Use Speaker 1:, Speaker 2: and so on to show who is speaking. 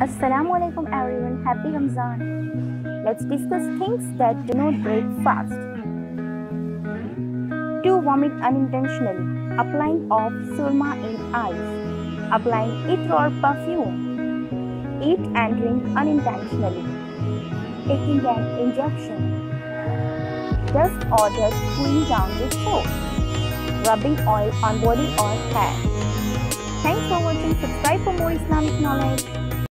Speaker 1: Assalamualaikum everyone, happy Ramzan. Let's discuss things that do not break fast. To vomit unintentionally, applying of surma in eyes, applying ether or perfume, eat and drink unintentionally, taking an injection, dust or dust cooling down with soap, rubbing oil on body or hair. Thanks for watching. Subscribe for more Islamic knowledge.